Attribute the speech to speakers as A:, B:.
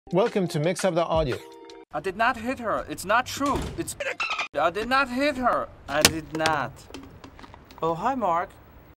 A: Welcome to Mix Up the Audio.
B: I did not hit her. It's not true. I did not hit her. I did not. Oh, hi, Mark.